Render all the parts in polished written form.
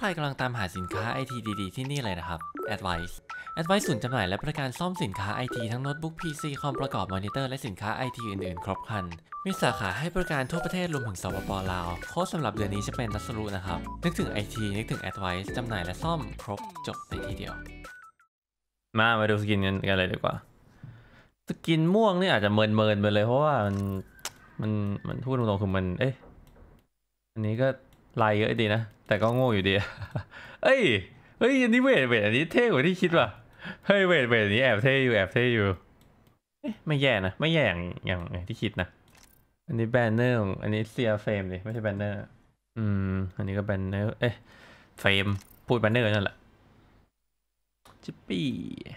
ใครกำลังตามหาสินค้าไอทีดีๆที่นี่เลยนะครับ Advice ศูนย์จำหน่ายและบริการซ่อมสินค้าไอทีทั้งโน้ตบุ๊ก PC คอมประกอบมอนิเตอร์และสินค้าไอทีอื่นๆครบครันมีสาขาให้บริการทั่วประเทศรวมถึงสปป.ลาวโค้ดสำหรับเดือนนี้จะเป็นนัสรุนะครับนึกถึงไอทีนึกถึง Advice จำหน่ายและซ่อมครบจบในที่เดียวมาดูสกินกันเลยดีกว่าสกินม่วงนี่อาจจะเมินไปเลยเพราะว่ามันพูดตรงๆคือมันอันนี้ก็ลายเยอะดีนะแต่ก็โง่อยู่ดี เอ้ยอันนี้เวทอันนี้เท่กว่าที่คิดว่ะเฮ้ยเวทอันนี้แอบเท่อยู่ไม่แย่นะไม่แย่อย่างที่คิดนะอันนี้แบนเนอร์อันนี้เซียเฟรมดิไม่ใช่แบนเนอร์อันนี้ก็แบนเนอร์เฟรมพูดแบนเนอร์นั่นแหละจิปปี้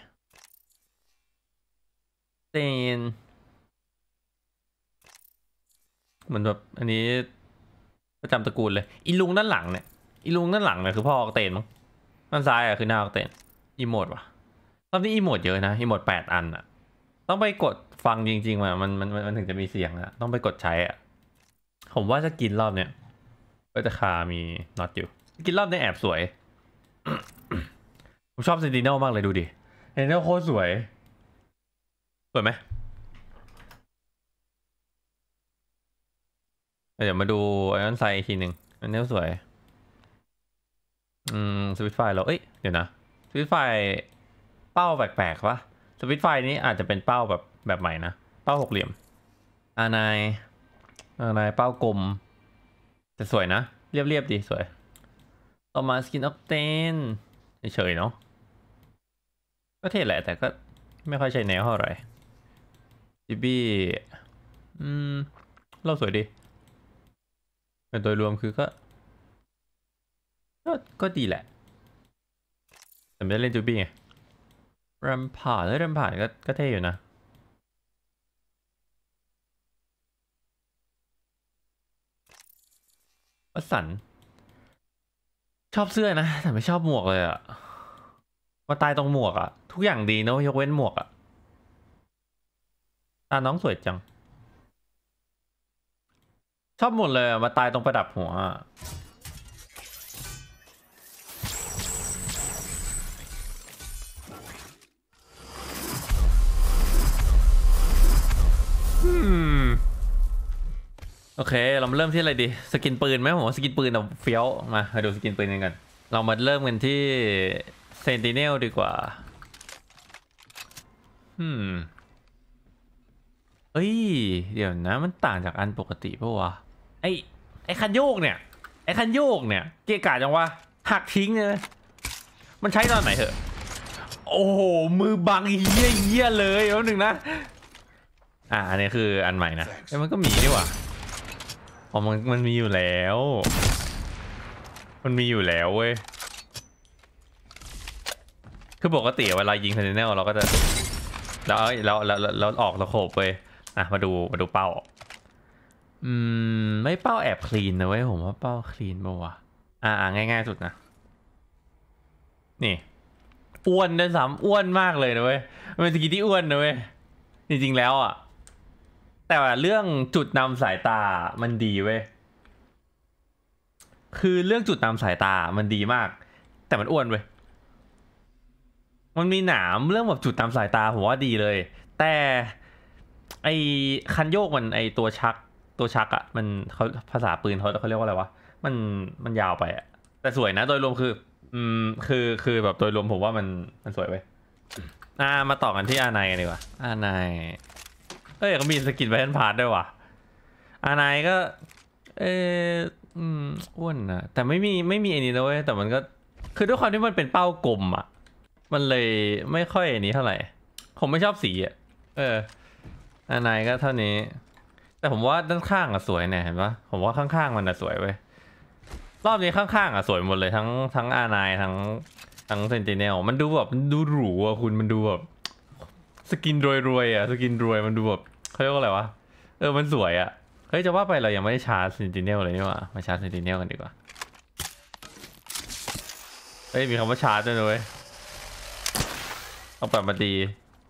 เตนเหมือนแบบอันนี้ประจำตระกูลเลยอีลุงด้านหลังเนี่ยคือพ่อออกเตนมั้งด้านซ้ายคือหน้าออกเตนอีโมดว่ะรอบนี้อีโมดเยอะนะอีโมด8 อันอะต้องไปกดฟังจริงๆมันถึงจะมีเสียงอะต้องไปกดใช้อะผมว่าจะกินรอบเนี้ยก็จะคามีน็อตอยู่กินรอบนี้แอบสวย ผมชอบเซนติเนลมากเลยดูดิเซนติเนลโคตรสวยไหมเดี๋ยวมาดูไอออนไซอีกทีหนึ่งอันนี้สวยสวิตไฟเราเดี๋ยวนะสวิตไฟเป้าแปลกๆปะสวิตไฟนี้อาจจะเป็นเป้าแบบใหม่นะเป้าหกเหลี่ยมนายเป้ากลมแต่สวยนะเรียบดีสวยต่อมาสกินออฟเทนเฉยๆเนาะก็เท่แหละแต่ก็ไม่ค่อยใช่แนวเท่าไหร่จิบี้เราสวยดีโดยรวมคือก็ดีแหละแต่ไม่ได้เล่นจูบี้ไงรัมผ่านก็เท่อยู่นะวัสันชอบเสื้อนะแต่ไม่ชอบหมวกเลยอะมาตายตรงหมวกอะทุกอย่างดีนะยกเว้นหมวกอะตาน้องสวยจังชอบหมดเลยมาตายตรงประดับหัวโอเคเรามาเริ่มที่อะไรดีสกินปืนไหมผมว่าสกินปืนเราเฟี้ยวมาดูสกินปืนกันเรามาเริ่มกันที่เซนติเนลดีกว่าเดี๋ยวนะมันต่างจากอันปกติปะวะไอคันโยกเนี่ยเกะกะจังวะหักทิ้งเลยมันใช้ตอนไหนเหรอโอ้โหมือบังเยี่ยเลยแป๊บนึงนะอันนี้คืออันใหม่นะมันก็มีนี่หว่ามันมีอยู่แล้วเว้ยคือปกติเวลายิงเซนติเนลเราก็จะแล้วออกตะโขบเว้ยมาดูเป้าไม่เป้าแอบคลีนนะเว้ยผมว่าเป้าคลีนป่าวะง่ายๆสุดนะนี่อ้วนด้วยซ้ำอ้วนมากเลยนะเว้ยมันเป็นสกินที่อ้วนนะเว้ยจริงๆแล้วแต่ว่าเรื่องจุดนำสายตามันดีเว้ยคือเรื่องจุดนำสายตามันดีมากแต่มันอ้วนเว้ยมันมีหนามเรื่องแบบจุดนำสายตาผมว่าดีเลยแต่ไอคันโยกมันไอตัวชักมันเขาภาษาปืนเขาเรียกว่าอะไรวะมันยาวไปแต่สวยนะโดยรวมคือแบบโดยรวมผมว่ามันสวยเว้ยมาต่อกันที่อาไนกันดีกว่าอาไนก็มีสกินแบนพาร์ทด้วยว่ะอาไนก็อ้วนนะแต่ไม่มีอันนี้นะเว้ยแต่มันก็คือด้วยความที่มันเป็นเป้ากลมมันเลยไม่ค่อยอันนี้เท่าไหร่ผมไม่ชอบสีอาไนก็เท่านี้แต่ผมว่าด้านข้างสวยเนี่ยเห็นปะผมว่าข้างๆมันสวยเว้ยรอบนี้ข้างๆสวยหมดเลยทั้งอาไนทั้งเซนติเนลมันดูแบบดูหรูคุณมันดูแบบสกินรวยสกินรวยมันดูแบบเขาเรียกว่าอะไรวะมันสวยเฮ้ยจะว่าไปเรายังไม่ได้ชาร์จเซนติเนลเลยนี่หว่ามาชาร์จเซนติเนลกันดีกว่ามีคำว่าชาร์จด้วยนะเว้ยเอาแบบมาดี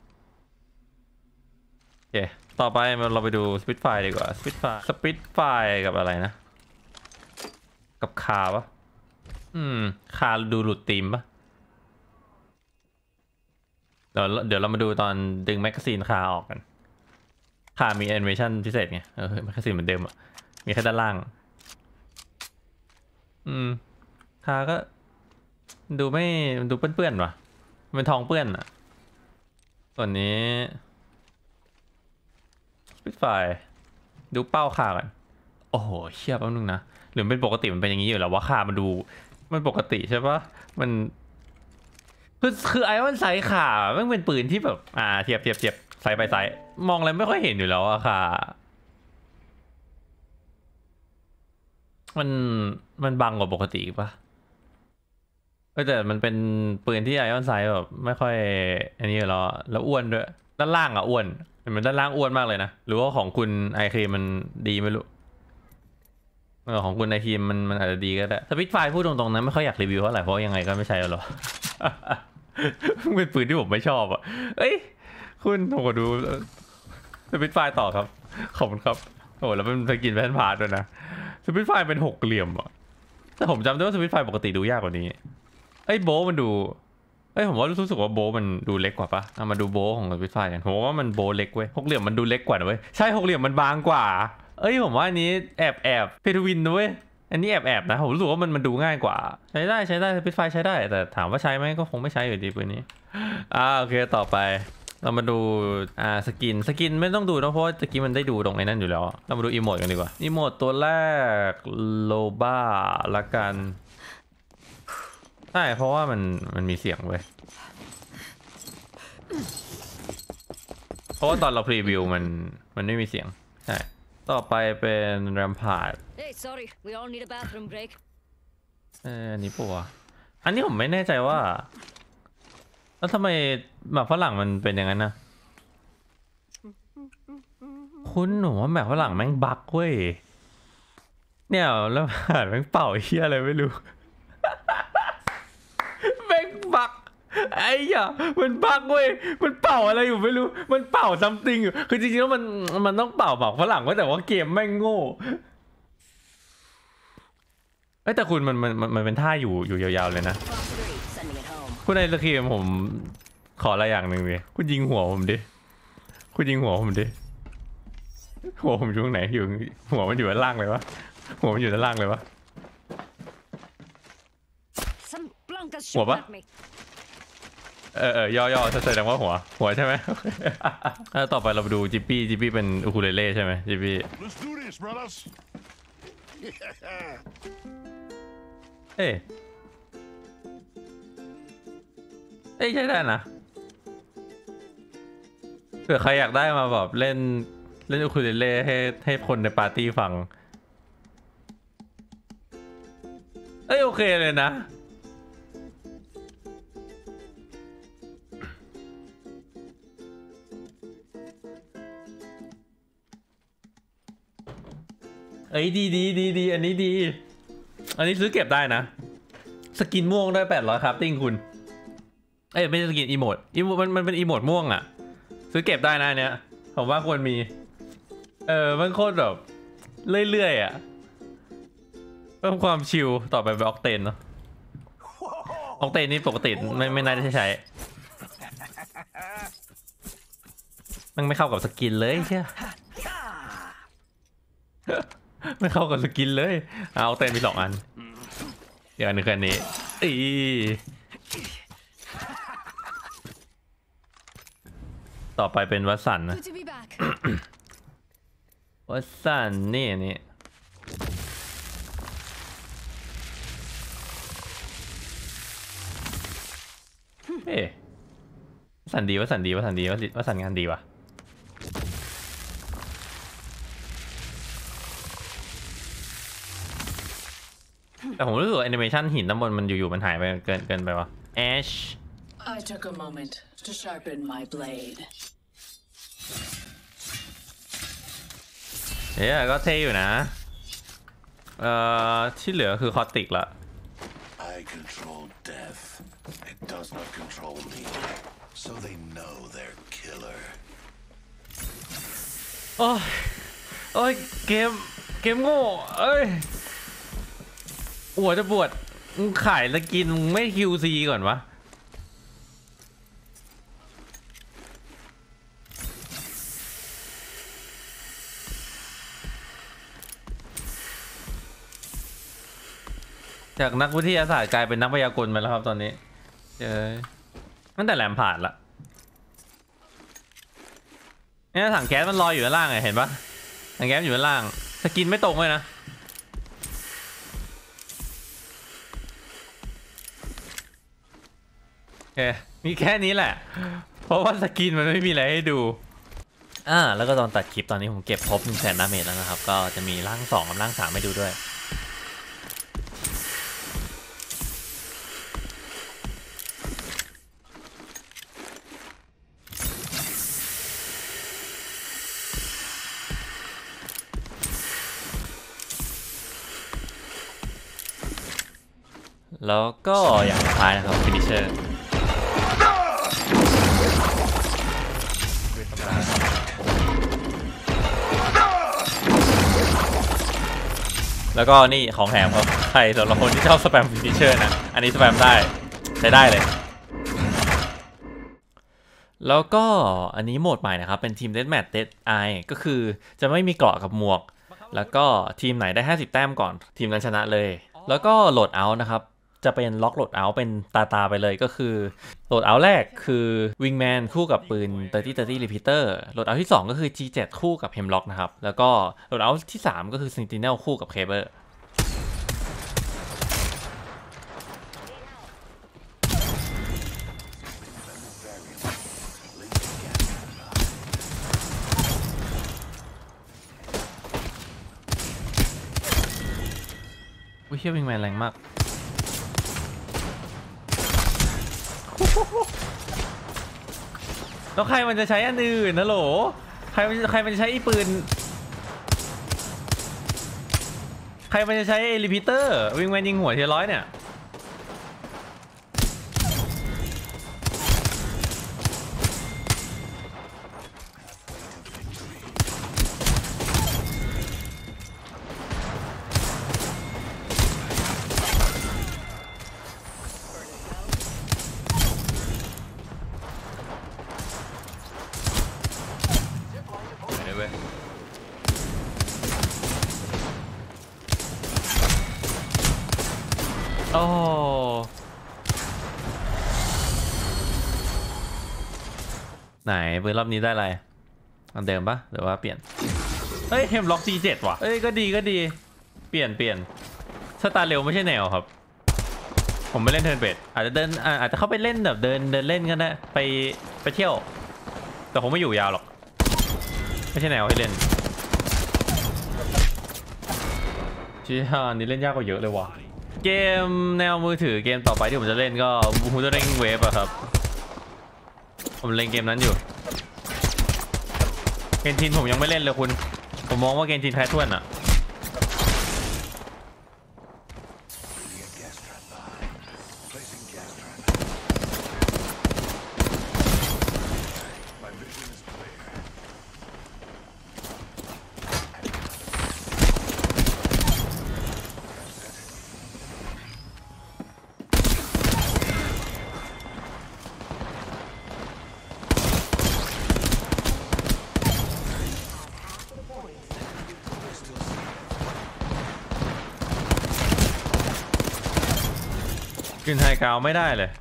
โอเคต่อไปเราไปดูสปิทไฟดีกว่าสปิทไฟกับอะไรนะกับคาปะคาดูหลุดธีมปะเดี๋ยวเรามาดูตอนดึงแมกกาซีนคาออกกันคามีแอนิเมชันพิเศษไงแมกกาซีนเหมือนเดิมอ่ะมีแค่ด้านล่างคาก็ดูไม่ดูเปื้อนๆว่ะเป็นทองเปื้อนอ่ะส่วนนี้ปิดไฟดูเป้าคากันโอ้โหเชี่ยแป๊บนึงนะหรือเป็นปกติมันเป็นอย่างนี้อยู่แล้วว่าคามันดูมันปกติใช่ปะมันคือไอออนไซด์ขามันเป็นปืนที่แบบเทียบไซส์ไปไซส์มองอะไรไม่ค่อยเห็นอยู่แล้วอะค่ะมันบังกว่าปกติปะแต่มันเป็นปืนที่ไอออนไซด์แบบไม่ค่อยอันนี้แล้วอ้วนด้วยด้านล่างอ้วนมันด้านล่างอ้วนมากเลยนะหรือว่าของคุณไอครีมมันดีไม่รู้ของคุณไอครีมมันอาจจะดีก็ได้สปิทไฟพูดตรงๆนะไม่ค่อยอยากรีวิวเท่าไหร่เพราะยังไงก็ไม่ใช่หรอกเป็นปืนที่ผมไม่ชอบอ่ะเอ้ยคุณโอ้โหดูสปิทไฟต่อครับขอบคุณครับโอ้แล้วเป็นสกินแพนพาร์ทด้วยนะสปิทไฟเป็น6เหลี่ยมอ่ะแต่ผมจำได้ว่าสปิทไฟปกติดูยากกว่านี้โบมันดูผมว่ารู้สึกว่าโบมันดูเล็กกว่าปะมาดูโบของสปิทไฟกันผมว่ามันโบเล็กเว้ย6เหลี่ยมมันดูเล็กกว่าเว้ยใช่6เหลี่ยมมันบางกว่าผมว่าอันนี้แอบเพทวินด้วยอันนี้แอบนะผมรู้สึกว่ามันดูง่ายกว่าใช้ได้สปิทไฟใช้ได้แต่ถามว่าใช้ไหมก็คงไม่ใช้อยู่ดีปืนนี้โอเคต่อไปเรามาดูสกินไม่ต้องดูนะเพราะว่าสกินมันได้ดูตรงไอ้นั่นอยู่แล้วเรามาดูอีโมดกันดีกว่าอีโมดตัวแรกโลบ้าละกันใช่เพราะว่ามันมีเสียงเว้ยเพราะว่าตอนเราพรีวิวมันไม่มีเสียงใช่ต่อไปเป็นแรมพาร์ดอันนี้ปะอันนี้ผมไม่แน่ใจว่าแล้วทำไมหมากฝรั่งมันเป็นอย่างนั้นนะคุณหนูว่าหมากฝรั่งแม่งบักเว้ยเนี่ยแล้วผ่านแม่งเป่าเฮียอะไรไม่รู้แม่งบักมันบักเว้ยมันเป่าอะไรอยู่ไม่รู้มันเป่าซัมติงอยู่คือจริงๆแล้วมันต้องเป่าหมากฝรั่งไว้แต่ว่าเกมแม่งโง่แต่คุณมันเป็นท่าอยู่ยาวๆเลยนะคุณในสกีมผมขออะไรอย่างหนึ่งเลยคุณยิงหัวผมดิหัวผมอยู่ตรงไหนอยู่หัวมันอยู่ด้านล่างเลยวะหัวมันอยู่ด้านล่างเลยวะหัวปะย่อแสดงว่าหัวใช่ไหมต่อไปเราไปดูจิปปี้เป็นอูคูเลเล่ใช่ไหมจิปปี้ใช่ได้นะเผื่อใครอยากได้มาแบบเล่นอูคูเลเล่ให้คนในปาร์ตี้ฟังโอเคเลยนะดีอันนี้ดีอันนี้ซื้อเก็บได้นะสกินม่วงได้800ครับติ้งคุณไม่ใช่สกินอีโมดมันเป็นอีโมดม่วงอ่ะซื้อเก็บได้นะเนี้ยผมว่าควรมีมันโคตรแบบเรื่อยๆอ่ะเพิ่มความชิลต่อไปเป็นออกเทนเนาะออกเทนนี่ปกติไม่น่าจะใช้มันไม่เข้ากับสกินเลยใช่ไม่เข้ากับสกินเลยเอาเต้นมี2 อันอีกอันหนึ่งคืออันนี้ต่อไปเป็นวัสันนะ วัสันนี่วัสันดีวัสันงานดีว่ะแต่ผมรู้สึกว่าแอนิเมชันหินด้านบนมันอยู่มันหายไปเกินไปวะAsh I took a moment to sharpen my blade ก็เท่อยู่นะที่เหลือคือคอติกละ I control death it does not control me so they know they're killer โอ้ยเกมโง่หัวจะปวดมึงขายสกินมึงไม่ QC ก่อนวะจากนักวิทยาศาสตร์กลายเป็นนักพยากรณ์ไปแล้วครับตอนนี้ตั้งแต่แหลมผ่านละเนี่ยถังแก๊สมันลอยอยู่ด้านล่างไงเห็นปะถังแก๊สอยู่ด้านล่างสกินไม่ตรงเลยนะโอเคมีแค่นี้แหละเพราะว่าสกินมันไม่มีอะไรให้ดูแล้วก็ตอนตัดคลิปตอนนี้ผมเก็บครบ100,000 ดาเมจแล้วนะครับก็จะมีร่าง2กับร่าง3ให้ดูด้วยแล้วก็อย่างสุดท้ายนะครับ finisher แล้วก็นี่ของแถมครับใครสำหรับคนที่ชอบสแปม finisher นะอันนี้สแปมได้ใช้ได้เลยแล้วก็อันนี้โหมดใหม่นะครับเป็นทีม Deathmatch Dead Eye ก็คือจะไม่มีเกราะกับหมวกแล้วก็ทีมไหนได้50 แต้มก่อนทีมนั้นชนะเลยแล้วก็โหลดเอาท์นะครับจะเป็นล็อกโหลดเอาท์เป็นตาไปเลยก็คือโหลดเอาท์แรกคือ Wingman คู่กับปืน30 Repeater โหลดเอาท์ที่2ก็คือ G7 คู่กับ Hemlock นะครับแล้วก็โหลดเอาท์ที่3ก็คือ Sentinel คู่กับ Caberอุ้ยเฮีย Wingman แรงมากแล้วใครมันจะใช้อันอื่นนะโหลใครมันจะใช้ปืนใครมันจะใช้รีพีเตอร์วิงแมนยิงหัวที100เนี่ยโอ้ไหนปืนรอบนี้ได้อะไรอันเดิมปะหรือว่าเปลี่ยนเฮ้ยเฮมล็อก G7 ว่ะเอ้ยก็ดีเปลี่ยนสตาร์เร็วไม่ใช่แนวครับผมไม่เล่นเทิร์นเบสอาจจะเข้าไปเล่นแบบเดินเล่นกันนะไปเที่ยวแต่ผมไม่อยู่ยาวหรอกไม่ใช่แนวให้เล่นชี้ฮานี่เล่นยากกว่าเยอะเลยว่ะเกมแนวมือถือเกมต่อไปที่ผมจะเล่นก็ฮูดเร่งเวฟอะครับผมเล่นเกมนั้นอยู่เกนทินผมยังไม่เล่นเลยคุณผมมองว่าเกนทินแพ้ถ้วนอะขึ้นไฮกราวไม่ได้เลย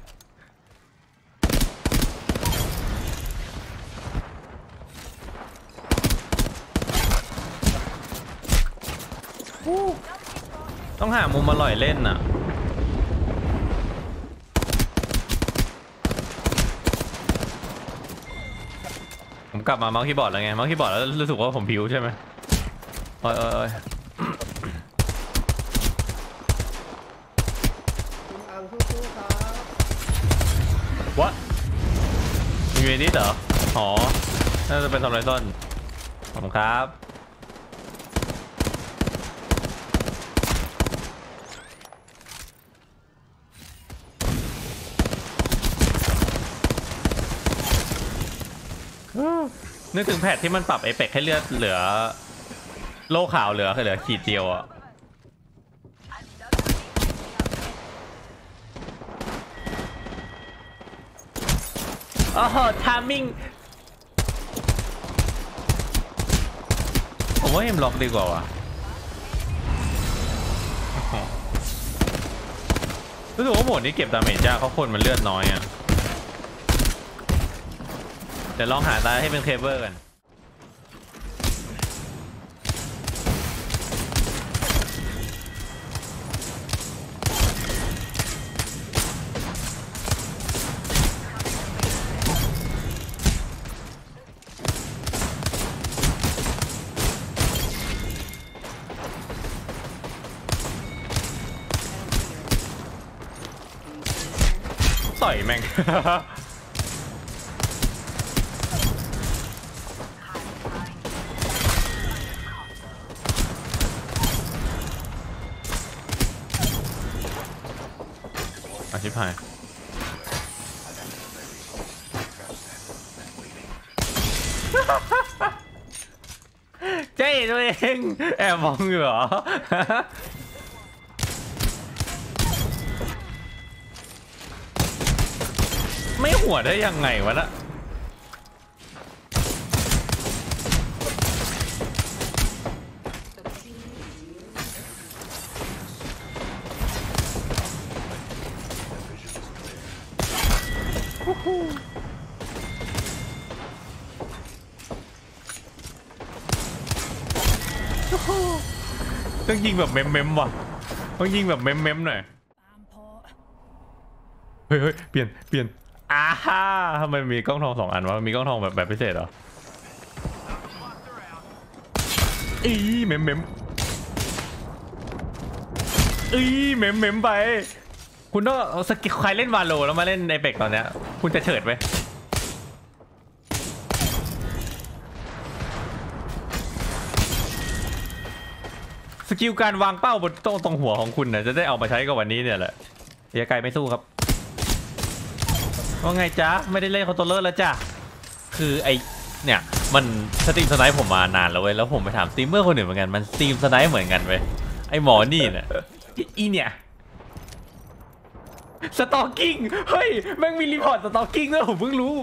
ต้องหามุมอร่อยเล่นน่ะผมกลับมาเมาส์คีย์บอร์ดแล้วไงเมาส์คีย์บอร์ดแล้วรู้สึกว่าผมผิวใช่ไหมโอ้ยWhat มีเวนิสเหรออ๋อน่าจะเป็นทำไรต้นขอบคุณครับนึกถึงแพทที่มันปรับเอฟเฟกต์ให้เลือดเหลือโล่ขาวเหลือขีดเดียวอ่ะอ๋อทามมิ่งผมว่าเอ็มล็อกดีกว่าว่ะรู้สึกว่าโหมดนี้เก็บดาเมจยากเพราะคนมันเลือดน้อยอ่ะเดี๋ยวลองหาตาให้เป็นเคเบิลกันต่อยแม่ง อาชิบหายเจ๊ตัวเองแอบมองอยู่เหรอ ไม่หัวได้ยังไงวะน่ะต้องยิงแบบเม้มๆว่ะต้องยิงแบบเม้มๆหน่อยเฮ้ยเปลี่ยนอ้าฮ่าทำไมมีกล้องทอง2 อันวะมีกล้องทองแบบพิเศษเหรออีเม้มอีเม้มไปคุณต้องสกิลใครเล่นวาโลแล้วมาเล่นไอเปกตอนเนี้ยคุณจะเฉิดไปสกิลการวางเป้าบนตรงหัวของคุณนะจะได้เอามาใช้กับวันนี้เนี่ยแหละเสียไกลไม่สู้ครับว่าไงจ๊ะไม่ได้เล่นคอนโทรลเลอร์แล้วจ้ะคือไอเนี่ยมันสตรีมสไนป์ผมมานานแล้วเว้ยแล้วผมไปถามสตรีมเมอร์คนอื่นเหมือนกันมันสตรีมสไนป์เหมือนกันเว้ยไอหมอนี่เนี่ยอีเนี่ยสตอร์กิ้งเฮ้ยแม่งมีรีพอร์ตสตอร์กิ้งด้วยผมเพิ่งรู้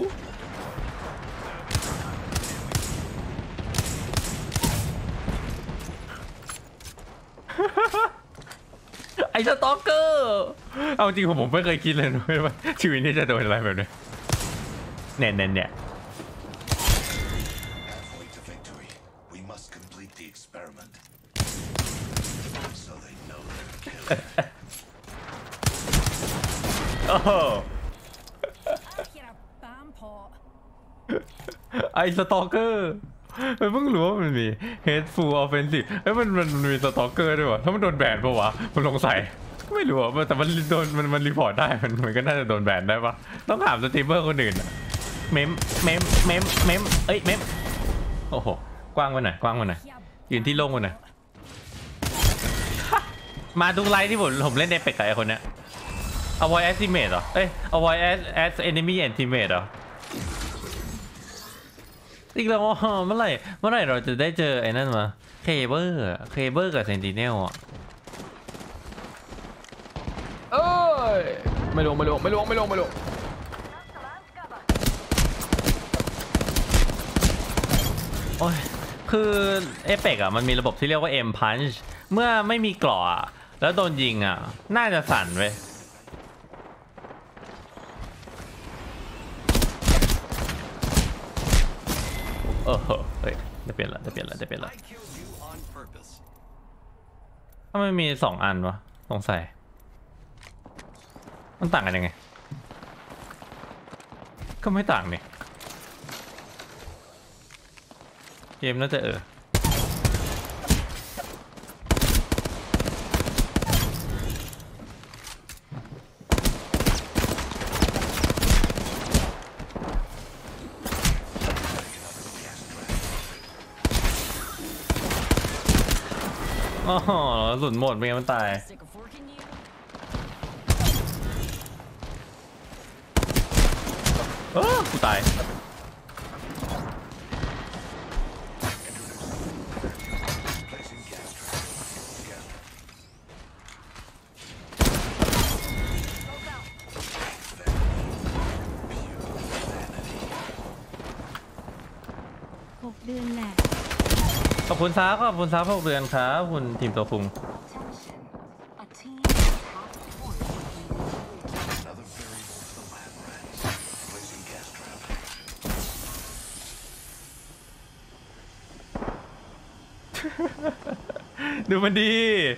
ไอ้สตอกเกอร์เอาจริงผมไม่เคยคิดเลยนะว่าชีวิตนี้จะโดนอะไรแบบนี้เนี่ย Halfway to victory, we must complete the experiment. So they know they're killed. โอ้โหไอ้สตอกเกอร์เพิ่งรู้ว่ามันมี Hateful Offensive มันมีสตอกเกอร์ด้วยวะถ้ามันโดนแบนปะวะผมสงสัยไม่รู้อะแต่มันโดนมันรีพอร์ตได้มันก็น่าจะโดนแบนได้ปะต้องถามสตรีมเมอร์คนอื่นเมมเอ้ยเมมโอ้โหกว้างไปหน่อยยืนที่โล่งไปหน่อยมาทุกไลฟ์ที่ผมเล่นในเป็กไก่คนเนี้ย avoid estimate เหรอavoid as enemy and teammate เหรออีกแล้วเมื่อไหร่เราจะได้เจอไอ้นั่นมาเคเบิลกับเซนติเนลอ่ะเอ้ยไม่ลงโอ้ยคือเอเปกอ่ะมันมีระบบที่เรียกว่า M Punch เมื่อไม่มีเกราะแล้วโดนยิงอ่ะน่าจะสั่นเว้ยเฮ้ยจะเปลี่ยนละถ้ามันมี2 อันวะสงสัยมันต่างกันยังไงก็ไม่ต่างนี่เกมน่าจะอ๋อหลุดหมดเป็นไงมันตายกูตาย 6 เดือนแหละขอบคุณซ้าขอบคุณซ้า6 เดือนครับคุณทีมตัวคุง Attention. A team task force will be deployed. Another variable for the lab rats. Placing gas trap. ดูมันดี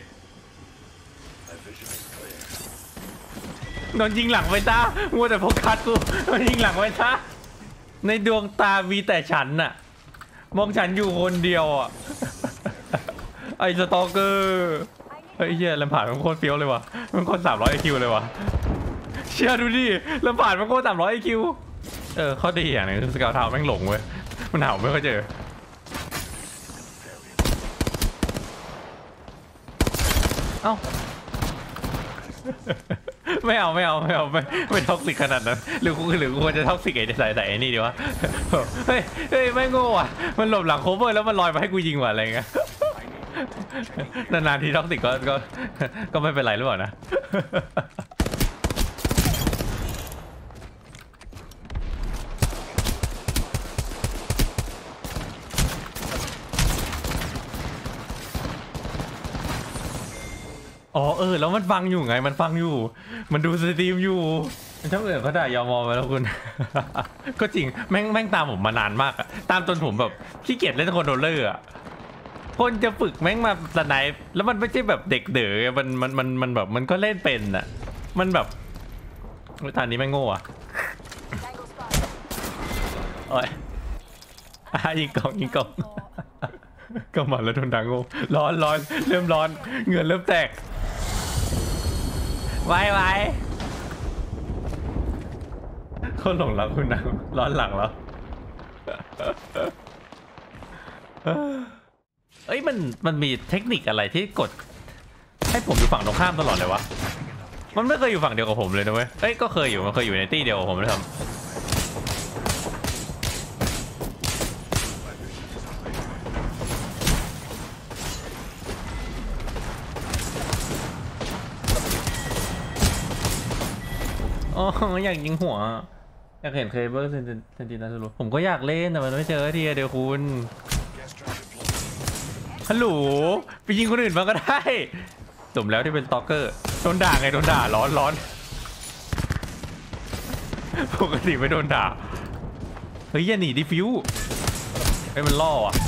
My vision is clear. โดนยิงหลังไปจ้ามัวแต่โฟกัสกูโดนยิงหลังไปจ้าในดวงตามีแต่ฉันน่ะมองฉันอยู่คนเดียวอ่ะ ไอ้สตอเกอร์ไอ้เหี้ยลำผ่านมันโคตรเฟี้ยวเลยว่ะมันโคตร300 IQ เลยว่ะเชื่อดูดิลำผ่านมันโคตร300 IQ ข้อดีอย่างนึงคือสเกลเท้าแม่งหลงเว้ยมันหาไม่ค่อยเจอเอ้า ไม่เอาไม่ท็อกซิกขนาดนั้นหรือกูควรจะท็อกซิกไอ้ใส่ไอ้นี่ดีวะ เฮ้ยไม่โง่อ่ะมันหลบหลังโคเวอร์แล้วมันลอยมาให้กูยิงว่ะอะไรเงี้ย นานๆทีท็อกซิกก็ไม่เป็นไรหรือเปล่านะ อ๋อแล้วมันฟังอยู่ไงมันฟังอยู่มันดูสตรีมอยู่ช่างเขาด่ายอมไปแล้วคุณ ก็จริงแม่งตามผมมานานมากอะตามจนผมแบบขี้เกียจเล่นคอนโทรลเลอร์อะคนจะฝึกแม่งมาสไนป์แล้วมันไม่ใช่แบบเด็กเด๋อมันแบบมันก็เล่นเป็นอะมันแบบตอนนี้แม่งโง่อะโอ้ยยิงกล่อง ก็มาแล้วโดนดังโง่ร้อนเริ่มร้อนเหงื่อเริ่มแตกไว้เขาหลงรักคุณนะร้อนหลังแล้วมันมีเทคนิคอะไรที่กดให้ผมอยู่ฝั่งตรงข้ามตลอดเลยวะมันไม่เคยอยู่ฝั่งเดียวกับผมเลยนะเว้ยก็เคยอยู่มันเคยอยู่ในตี้เดียวกับผมเลยครับอ๋ออยากยิงหัวอยากเห็นเคเบิลเซนตินัลผมก็อยากเล่นแต่มันไม่เจอทีเดียวคุณฮัลโหลไปยิงคนอื่นมาก็ได้สมแล้วที่เป็นสตอกเกอร์โดนด่าไงโดนด่าร้อนปกติไม่โดนด่าเฮ้ยอย่าหนีดิฟิวให้มันล่ออ่ะ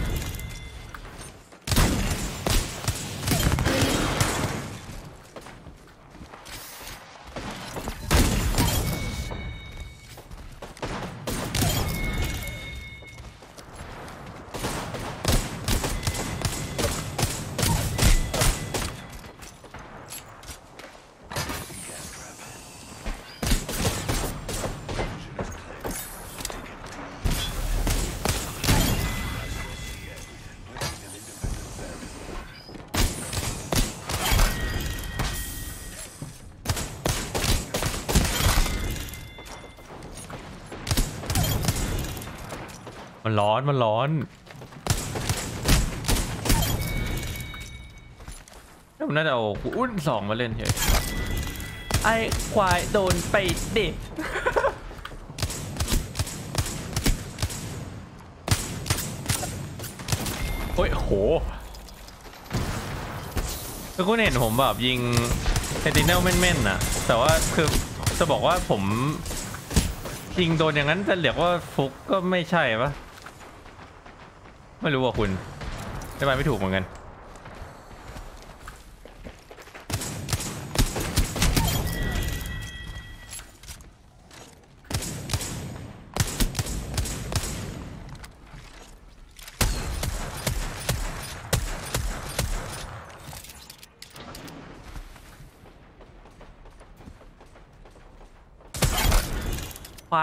มันร้อนมันน่าจะเอาอุ้น2มาเล่นเฉยไอ้ควายโดนไปเด็กโอ้ยโหแล้วคุณเห็นผมแบบยิงเซนติเนลแม่นๆน่ะแต่ว่าคือจะบอกว่าผมยิงโดนอย่างนั้นจะเรียกว่าฟุกก็ไม่ใช่ปะไม่รู้ว่าคุณจะไปไม่ถูกเหมือนกันไป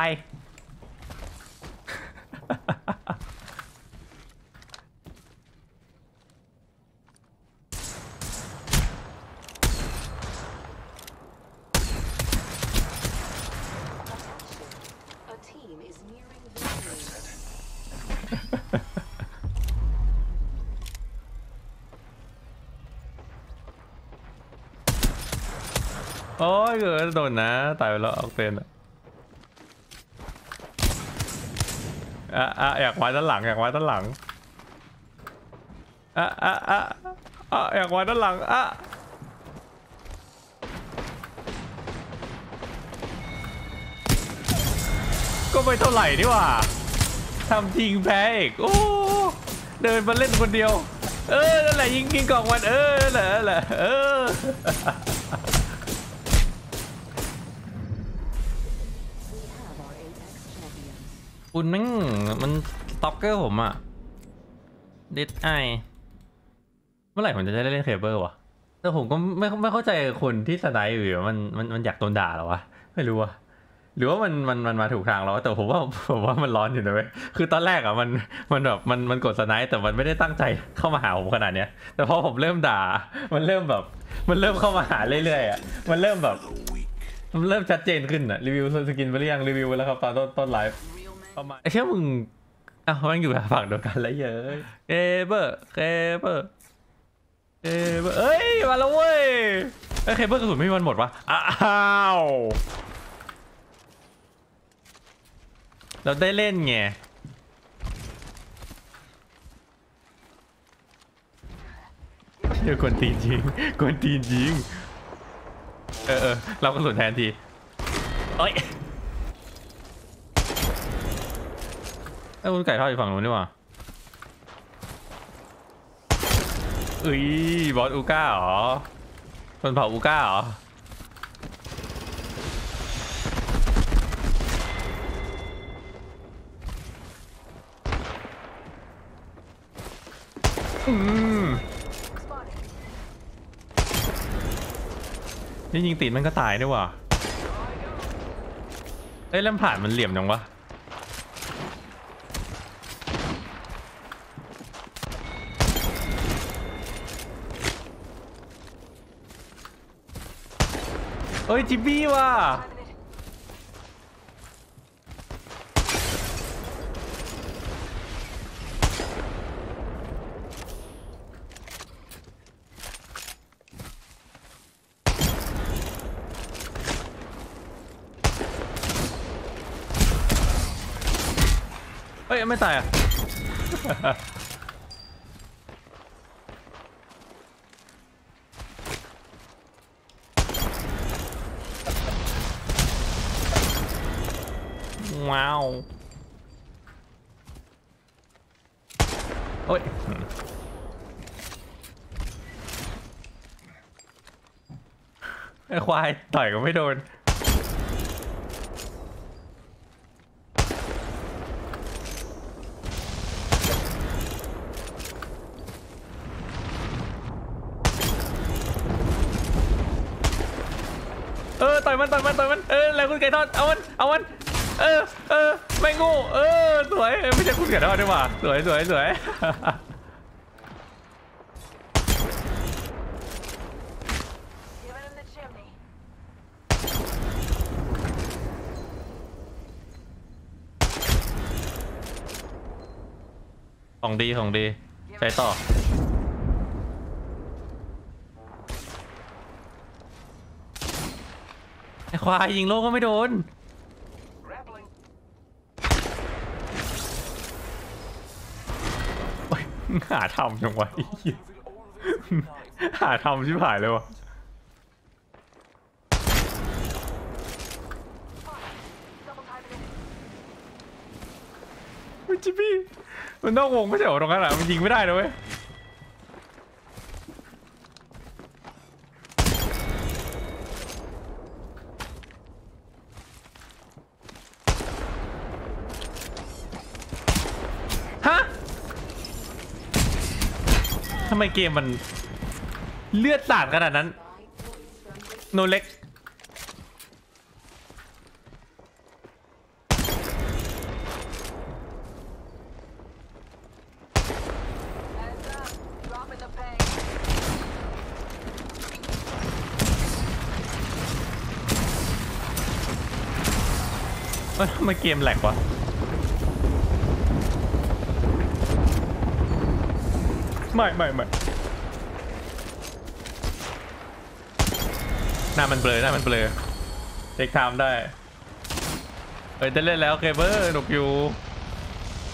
โอ้ยเกิดโดนนะตายไปแล้วออกเซนอยากไว้ด้านหลังอยากไว้ด้านหลังอยากไว้ด้านหลังก็ไม่เท่าไหร่นี่หว่าทำจริงแพ้อีกโอ้เดินมาเล่นคนเดียวนั่นแหละยิงกล่องมันนั่นแหละคุณแม่งมันสต็อกเกอร์ผมอะดิสไอเมื่อไหร่ผมจะได้เล่นเคเบิลวะแต่ผมก็ไม่เข้าใจคนที่สไนด์อยู่มันอยากโดนด่าหรอวะไม่รู้อะหรือว่ามันมาถูกทางแล้วแต่ผมว่ามันร้อนอยู่นะเว้ยคือตอนแรกอะมันแบบมันกดสไนด์แต่มันไม่ได้ตั้งใจเข้ามาหาผมขนาดเนี้ยแต่พอผมเริ่มด่ามันเริ่มเข้ามาหาเรื่อยๆอะมันเริ่มชัดเจนขึ้นอะรีวิวสกินไปหรือยังรีวิวแล้วครับตอนต้นไลฟ์ประมาณไอ้เชี่ยมึงมันอยู่ฝั่งเดียวกันแล้วเยอะเคเบิลเอ้ยมาแล้วเว้ยเคเบิลกระสุนไม่มีวันหมดวะอ้าวเราได้เล่นไงเดี๋ยวกวนตีนจริงเรากระสุนแทนทีเอ้ยคุณไก่ทอดอยู่ฝั่งนู้นนี่หว่าบอสอูก้าเหรอคนเผาอูก้าเหรอนี่ยิงตีนมันก็ตายด้วยว่ะเล่มผ่านมันเหลี่ยมจังวะจิบบี้ว่ะไม่ตายอ่ะ ว้าวไอ้ควายต่อยก็ไม่โดนต่อยมันแล้วคุณไก่ทอดเอามันไม่งูสวยไม่ใช่คุณไก่ทอดด้วยว่ะสวยของดีใช้ต่อไอ้ควายยิงโลก็ไม่โดนหาทำจังวะหาทำชิบหายเลยวะจิบบี้มันนอกวงไม่ใช่หรอตรงนั้นอ่ะมันยิงไม่ได้เลยเว้ยทำไมเกมมันเลือดสาดขนาดนั้นโนเล็กทำไมเกมแหลกวะไม่หน้ามันเบลอเทคไทม์ได้ได้เล่นแล้วเคเบิลหนุกอยู่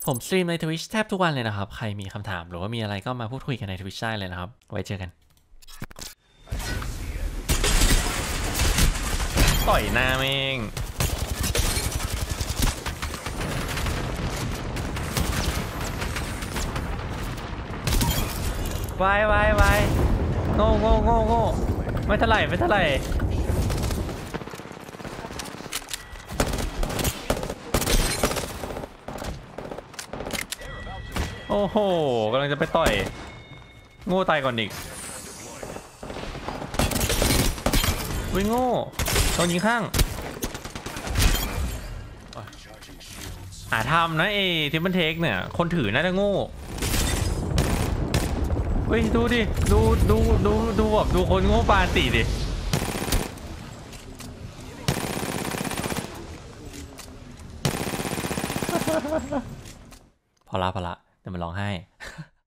ผมสตรีมใน Twitch แทบทุกวันเลยนะครับใครมีคำถามหรือว่ามีอะไรก็มาพูดคุยกันใน Twitch ได้เลยนะครับไว้เจอกันต่อยหน้าแม่งวายวายวายโง่โง่โง่โง่ไม่เท่าไหร่ไม่เท่าไหร่โอ้โหกำลังจะไปต่อยโง่ตายก่อนอีกวิ่งโง่ต้องยิงข้างทำนะทิมเปิลเทคเนี่ยคนถือน่าจะโง่เฮ้ยดูดิดูแบบดูคนโง่ปาติดิพอละเดี๋ยวมันร้องไห้